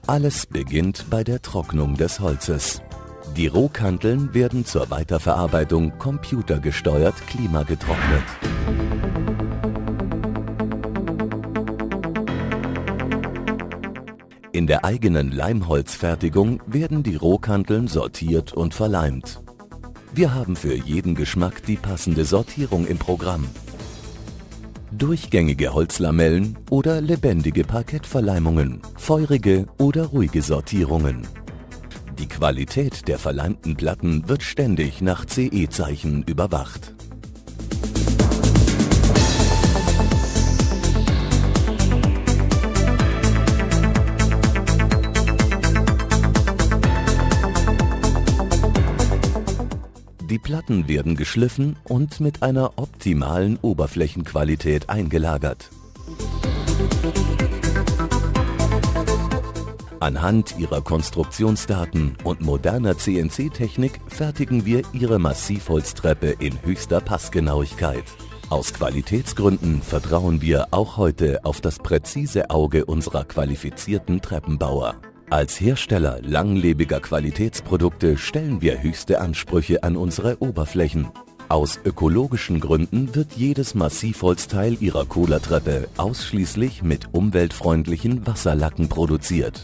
Alles beginnt bei der Trocknung des Holzes. Die Rohkanteln werden zur Weiterverarbeitung computergesteuert klimagetrocknet. In der eigenen Leimholzfertigung werden die Rohkanteln sortiert und verleimt. Wir haben für jeden Geschmack die passende Sortierung im Programm. Durchgängige Holzlamellen oder lebendige Parkettverleimungen, feurige oder ruhige Sortierungen. Die Qualität der verleimten Platten wird ständig nach CE-Zeichen überwacht. Die Platten werden geschliffen und mit einer optimalen Oberflächenqualität eingelagert. Anhand ihrer Konstruktionsdaten und moderner CNC-Technik fertigen wir Ihre Massivholztreppe in höchster Passgenauigkeit. Aus Qualitätsgründen vertrauen wir auch heute auf das präzise Auge unserer qualifizierten Treppenbauer. Als Hersteller langlebiger Qualitätsprodukte stellen wir höchste Ansprüche an unsere Oberflächen. Aus ökologischen Gründen wird jedes Massivholzteil Ihrer Cola-Treppe ausschließlich mit umweltfreundlichen Wasserlacken produziert.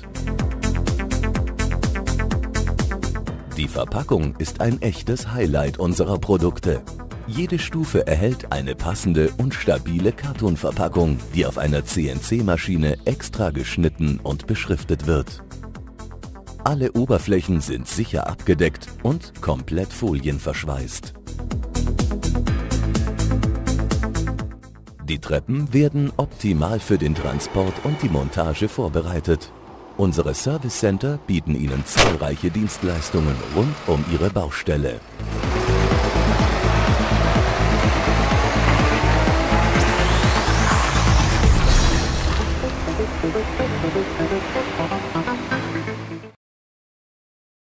Die Verpackung ist ein echtes Highlight unserer Produkte. Jede Stufe erhält eine passende und stabile Kartonverpackung, die auf einer CNC-Maschine extra geschnitten und beschriftet wird. Alle Oberflächen sind sicher abgedeckt und komplett folienverschweißt. Die Treppen werden optimal für den Transport und die Montage vorbereitet. Unsere Service Center bieten Ihnen zahlreiche Dienstleistungen rund um Ihre Baustelle.